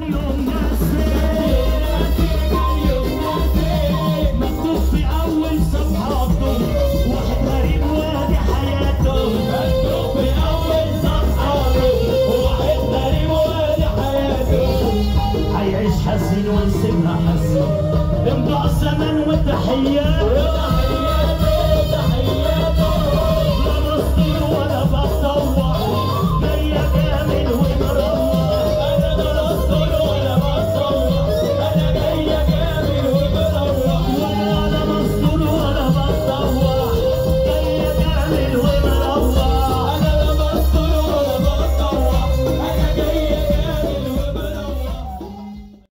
يوم ناسي مكتوب في أول صفحاته واحد غريب وادي حياته. مكتوب في أول صفحاته واحد غريب وادي حياته. هيعيش حزين ويسيبها حزين، امضى الزمن والتحيات.